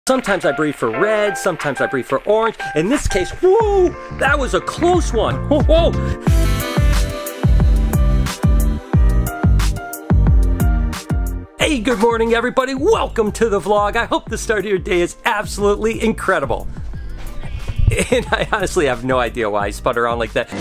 Sometimes I breed for red, sometimes I breed for orange. In this case, whoa, that was a close one. Whoa, whoa. Hey, good morning everybody. Welcome to the vlog. I hope the start of your day is absolutely incredible. And I honestly have no idea why I spun around like that.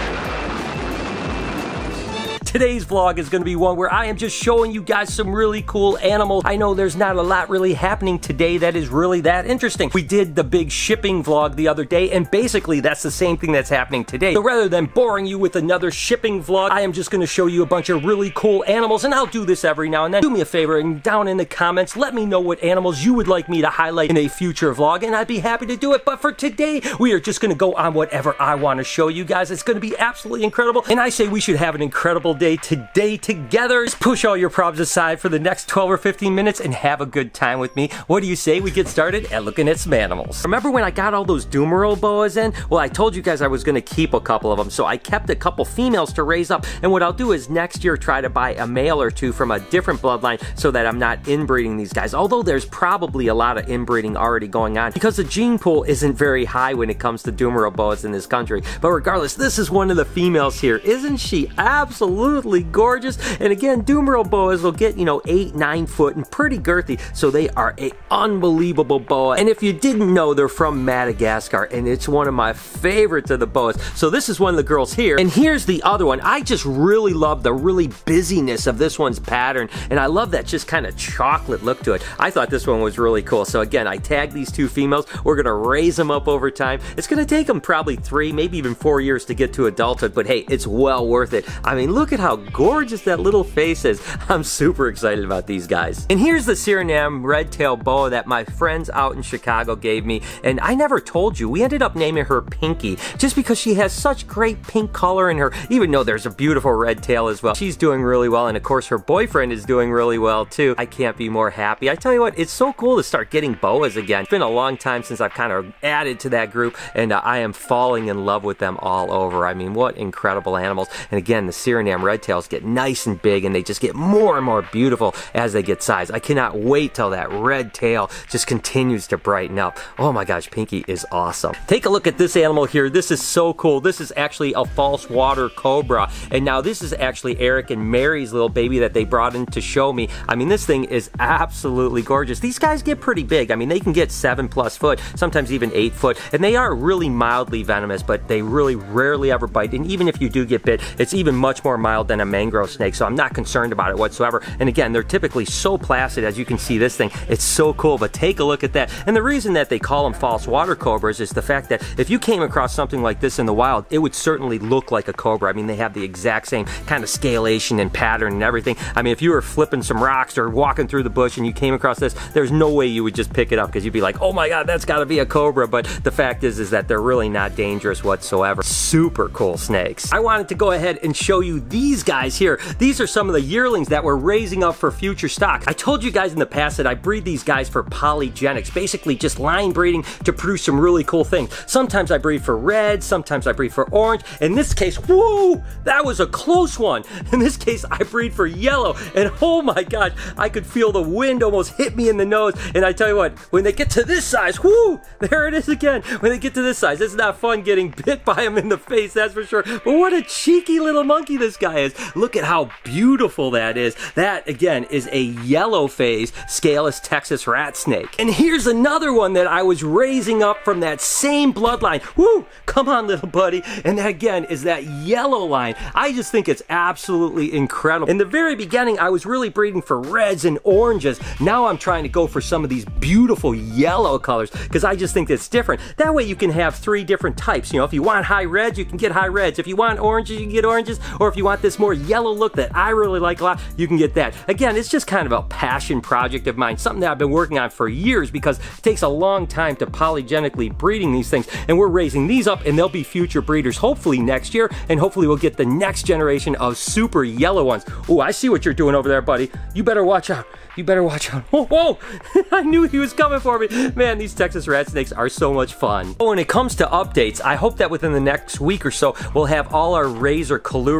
Today's vlog is going to be one where I am just showing you guys some really cool animals. I know there's not a lot really happening today that is really that interesting. We did the big shipping vlog the other day, and basically that's the same thing that's happening today. So rather than boring you with another shipping vlog, I am just going to show you a bunch of really cool animals, and I'll do this every now and then. Do me a favor and down in the comments, let me know what animals you would like me to highlight in a future vlog, and I'd be happy to do it. But for today, we are just going to go on whatever I want to show you guys. It's going to be absolutely incredible, and I say we should have an incredible day today together. Just push all your problems aside for the next 12 or 15 minutes and have a good time with me. What do you say we get started at looking at some animals? Remember when I got all those Dumerow boas in? Well, I told you guys I was going to keep a couple of them, so I kept a couple females to raise up, and what I'll do is next year try to buy a male or two from a different bloodline so that I'm not inbreeding these guys, although there's probably a lot of inbreeding already going on because the gene pool isn't very high when it comes to Dumerow boas in this country. But regardless, this is one of the females here. Isn't she absolutely gorgeous? And again, Dumerow boas will get, 8, 9 foot and pretty girthy, so they are a unbelievable boa. And if you didn't know, they're from Madagascar, and it's one of my favorites of the boas. So this is one of the girls here, and here's the other one. I just really love the really busyness of this one's pattern, and I love that just kind of chocolate look to it. I thought this one was really cool. So again, I tagged these two females. We're gonna raise them up over time. It's gonna take them probably 3, maybe even 4 years to get to adulthood, but hey, it's well worth it. I mean, look at how gorgeous that little face is. I'm super excited about these guys. And here's the Suriname red-tailed boa that my friends out in Chicago gave me, and I never told you, we ended up naming her Pinky just because she has such great pink color in her, even though there's a beautiful red tail as well. She's doing really well, and of course her boyfriend is doing really well too. I can't be more happy. I tell you what, it's so cool to start getting boas again. It's been a long time since I've kind of added to that group, and I am falling in love with them all over. I mean, what incredible animals. And again, the Suriname red tails get nice and big, and they just get more and more beautiful as they get size. I cannot wait till that red tail just continues to brighten up. Oh my gosh, Pinky is awesome. Take a look at this animal here. This is so cool. This is actually a false water cobra, and now this is actually Eric and Mary's little baby that they brought in to show me. I mean, this thing is absolutely gorgeous. These guys get pretty big. I mean, they can get 7+ foot, sometimes even 8 foot, and they are really mildly venomous, but they really rarely ever bite, and even if you do get bit, it's even much more mild than a mangrove snake, so I'm not concerned about it whatsoever. And again, they're typically so placid. As you can see, this thing, it's so cool. But take a look at that. And the reason that they call them false water cobras is the fact that if you came across something like this in the wild, it would certainly look like a cobra. I mean, they have the exact same kind of scalation and pattern and everything. I mean, if you were flipping some rocks or walking through the bush and you came across this, there's no way you would just pick it up because you'd be like, oh my god, that's got to be a cobra. But the fact is that they're really not dangerous whatsoever. Super cool snakes. I wanted to go ahead and show you these guys here. These are some of the yearlings that we're raising up for future stock. I told you guys in the past that I breed these guys for polygenics, basically just line breeding to produce some really cool things. Sometimes I breed for red, sometimes I breed for orange. In this case, whoa, that was a close one. In this case, I breed for yellow, and oh my gosh, I could feel the wind almost hit me in the nose. And I tell you what, when they get to this size, whoo, there it is again. When they get to this size, it's not fun getting bit by them in the face, that's for sure. But what a cheeky little monkey this guy is. Look at how beautiful that is. That, again, is a yellow phase scaleless Texas rat snake. And here's another one that I was raising up from that same bloodline. Woo! Come on, little buddy. And that, again, is that yellow line. I just think it's absolutely incredible. In the very beginning, I was really breeding for reds and oranges. Now I'm trying to go for some of these beautiful yellow colors because I just think it's different. That way you can have 3 different types. If you want high reds, you can get high reds. If you want oranges, you can get oranges. Or if you want this more yellow look that I really like a lot, you can get that. Again, it's just kind of a passion project of mine, something that I've been working on for years because it takes a long time to polygenically breeding these things, and we're raising these up, and they'll be future breeders hopefully next year, and hopefully we'll get the next generation of super yellow ones. Oh, I see what you're doing over there, buddy. You better watch out. You better watch out. Whoa, whoa. I knew he was coming for me. Man, these Texas rat snakes are so much fun. When it comes to updates, I hope that within the next week or so, we'll have all our razor colubrids up.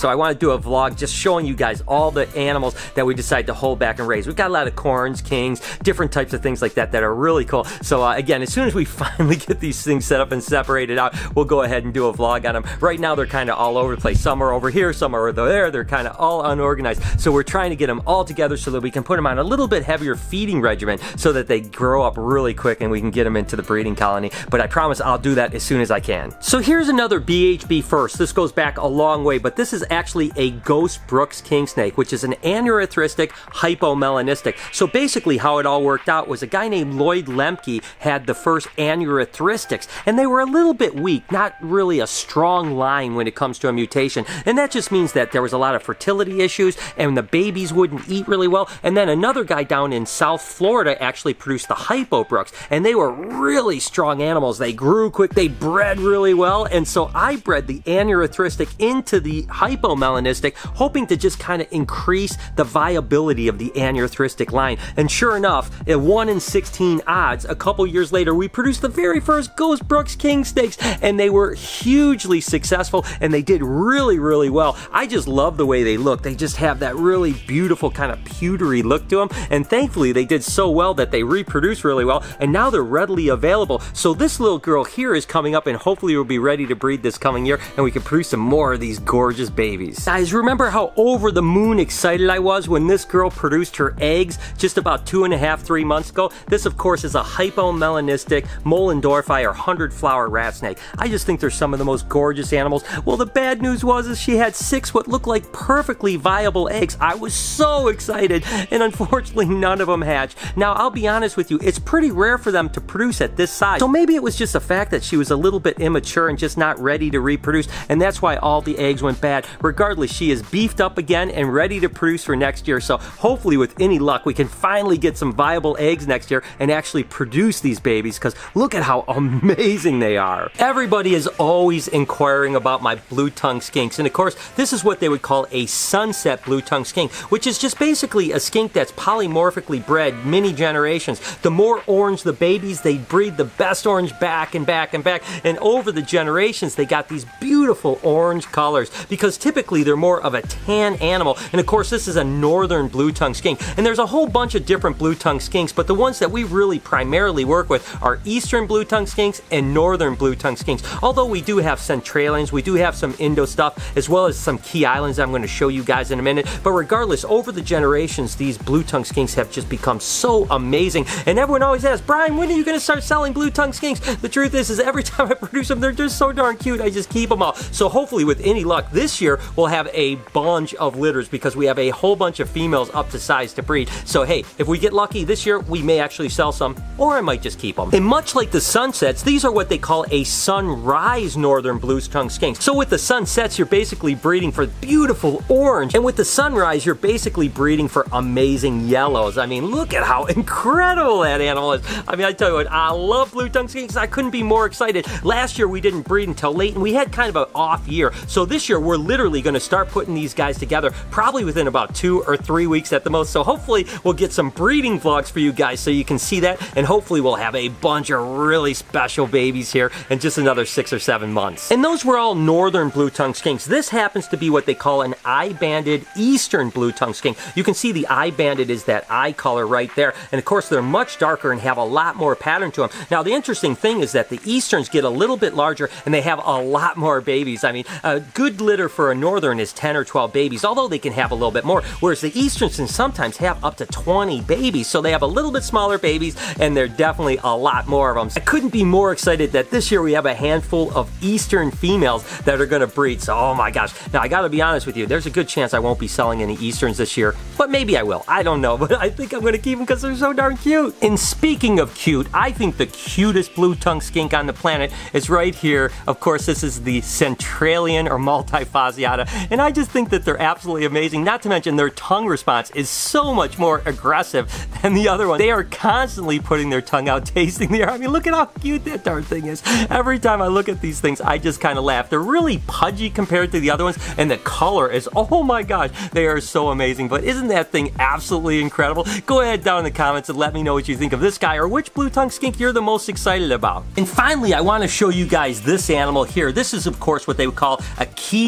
So I want to do a vlog just showing you guys all the animals that we decide to hold back and raise. We've got a lot of corns, kings, different types of things like that that are really cool. So again, as soon as we finally get these things set up and separated out, we'll go ahead and do a vlog on them. Right now they're kind of all over the place. Some are over here, some are over there. They're kind of all unorganized. So we're trying to get them all together so that we can put them on a little bit heavier feeding regimen so that they grow up really quick and we can get them into the breeding colony. But I promise I'll do that as soon as I can. So here's another BHB first. This goes back a long way, but this is actually a Ghost Brooks king snake, which is an aneurystheristic hypomelanistic. So basically how it all worked out was a guy named Lloyd Lemke had the first aneurystheristics, and they were a little bit weak, not really a strong line when it comes to a mutation. And that just means that there was a lot of fertility issues and the babies wouldn't eat really well. And then another guy down in South Florida actually produced the Hypo Brooks, and they were really strong animals. They grew quick, they bred really well, and so I bred the aneurystheristic into the hypomelanistic, hoping to just kind of increase the viability of the aneurystheristic line. And sure enough, at 1 in 16 odds, a couple years later, we produced the very first Ghost Brooks king snakes, and they were hugely successful, and they did really, really well. I just love the way they look. They just have that really beautiful kind of pewtery look to them, and thankfully they did so well that they reproduced really well, and now they're readily available. So this little girl here is coming up, and hopefully we'll be ready to breed this coming year, and we can produce some more of these gorgeous babies. Guys, remember how over the moon excited I was when this girl produced her eggs just about 2.5–3 months ago? This, of course, is a hypomelanistic Moellendorffi or 100-flower rat snake. I just think they're some of the most gorgeous animals. Well, the bad news was is she had 6 what looked like perfectly viable eggs. I was so excited, and unfortunately none of them hatched. Now, I'll be honest with you, it's pretty rare for them to produce at this size. So maybe it was just the fact that she was a little bit immature and just not ready to reproduce, and that's why all the eggs went bad. Regardless, she is beefed up again and ready to produce for next year. So hopefully with any luck, we can finally get some viable eggs next year and actually produce these babies, because look at how amazing they are. Everybody is always inquiring about my blue-tongued skinks, and of course, this is what they would call a sunset blue-tongued skink, which is just basically a skink that's polymorphically bred many generations. The more orange the babies, they breed the best orange back and back and back, and over the generations, they got these beautiful orange colors, because typically they're more of a tan animal. And of course, this is a northern blue-tongued skink, and there's a whole bunch of different blue-tongued skinks, but the ones that we really primarily work with are eastern blue-tongued skinks and northern blue-tongued skinks. Although we do have centralians, we do have some Indo stuff, as well as some key islands I'm going to show you guys in a minute. But regardless, over the generations, these blue-tongued skinks have just become so amazing. And everyone always asks, Brian, when are you going to start selling blue-tongued skinks? The truth is every time I produce them, they're just so darn cute, I just keep them all. So hopefully, with any luck, this year we'll have a bunch of litters, because we have a whole bunch of females up to size to breed. So hey, if we get lucky this year, we may actually sell some, or I might just keep them. And much like the sunsets, these are what they call a sunrise northern blue-tongued skink. So with the sunsets, you're basically breeding for beautiful orange, and with the sunrise, you're basically breeding for amazing yellows. I mean, look at how incredible that animal is. I mean, I tell you what, I love blue-tongued skinks. I couldn't be more excited. Last year, we didn't breed until late, and we had kind of an off year. So this year, we're literally going to start putting these guys together probably within about 2 or 3 weeks at the most. So hopefully, we'll get some breeding vlogs for you guys so you can see that, and hopefully we'll have a bunch of really special babies here in just another 6 or 7 months. And those were all northern blue-tongued skinks. This happens to be what they call an eye-banded eastern blue-tongued skink. You can see the eye-banded is that eye color right there, and of course they're much darker and have a lot more pattern to them. Now the interesting thing is that the easterns get a little bit larger and they have a lot more babies. I mean, a good litter for a northern is 10 or 12 babies, although they can have a little bit more, whereas the easterns can sometimes have up to 20 babies. So they have a little bit smaller babies, and they're definitely a lot more of them. I couldn't be more excited that this year we have a handful of eastern females that are going to breed. So, oh my gosh. Now, I got to be honest with you, there's a good chance I won't be selling any easterns this year, but maybe I will. I don't know, but I think I'm going to keep them because they're so darn cute. And speaking of cute, I think the cutest blue-tongued skink on the planet is right here. Of course, this is the Centralian or multifasciata, and I just think that they're absolutely amazing. Not to mention their tongue response is so much more aggressive than the other one. They are constantly putting their tongue out, tasting the air. I mean, look at how cute that darn thing is. Every time I look at these things, I just kind of laugh. They're really pudgy compared to the other ones, and the color is, oh my gosh, they are so amazing. But isn't that thing absolutely incredible? Go ahead down in the comments and let me know what you think of this guy, or which blue-tongued skink you're the most excited about. And finally, I want to show you guys this animal here. This is, of course, what they would call a key island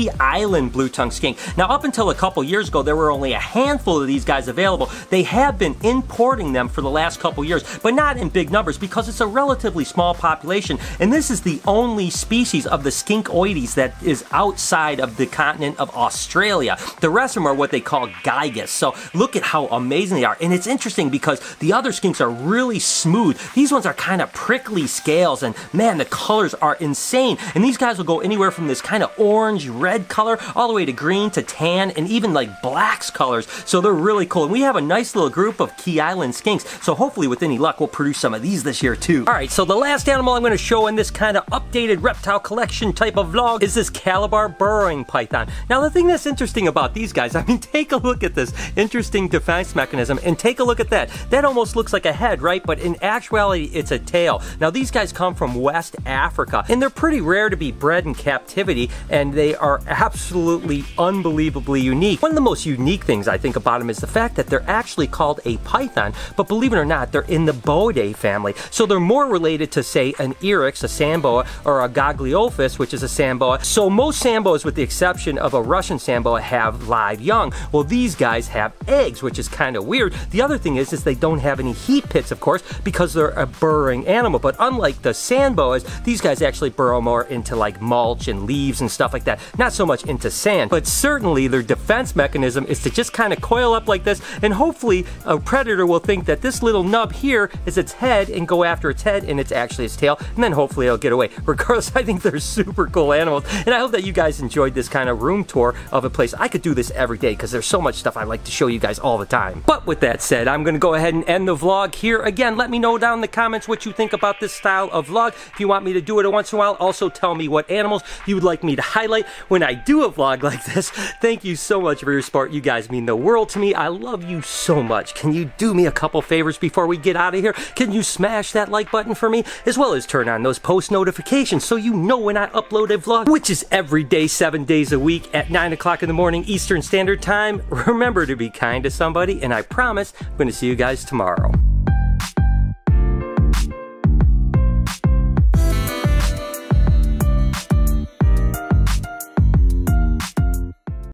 Island blue-tongue skink. Now, up until a couple years ago, there were only a handful of these guys available. They have been importing them for the last couple years, but not in big numbers because it's a relatively small population, and this is the only species of the Skinkoides that is outside of the continent of Australia. The rest of them are what they call gigas. So look at how amazing they are, and it's interesting because the other skinks are really smooth. These ones are kind of prickly scales, and man, the colors are insane. And these guys will go anywhere from this kind of orange red color all the way to green to tan and even like blacks colors. So they're really cool, and we have a nice little group of Key Island skinks, so hopefully with any luck we'll produce some of these this year too. Alright, so the last animal I'm going to show in this kind of updated reptile collection type of vlog is this Calabar burrowing python. Now the thing that's interesting about these guys, I mean, take a look at this interesting defense mechanism, and take a look at that. That almost looks like a head, right? But in actuality it's a tail. Now these guys come from West Africa, and they're pretty rare to be bred in captivity, and they are absolutely unbelievably unique. One of the most unique things I think about them is the fact that they're actually called a python, but believe it or not, they're in the Boidae family. So they're more related to, say, an Eryx, a sand boa, or a Gagliophis, which is a sand boa. So most sand boas, with the exception of a Russian sand boa, have live young. Well, these guys have eggs, which is kind of weird. The other thing is they don't have any heat pits, of course, because they're a burrowing animal. But unlike the sand boas, these guys actually burrow more into like mulch and leaves and stuff like that. Not so much into sand. But certainly their defense mechanism is to just kind of coil up like this, and hopefully a predator will think that this little nub here is its head and go after its head, and it's actually its tail, and then hopefully it'll get away. Regardless, I think they're super cool animals, and I hope that you guys enjoyed this kind of room tour of a place. I could do this every day because there's so much stuff I like to show you guys all the time. But with that said, I'm going to go ahead and end the vlog here. Again, let me know down in the comments what you think about this style of vlog. If you want me to do it once in a while, also tell me what animals you would like me to highlight when I do a vlog like this. Thank you so much for your support. You guys mean the world to me. I love you so much. Can you do me a couple favors before we get out of here? Can you smash that like button for me, as well as turn on those post notifications so you know when I upload a vlog, which is every day, 7 days a week at 9 o'clock in the morning Eastern Standard Time. Remember to be kind to somebody, and I promise I'm going to see you guys tomorrow.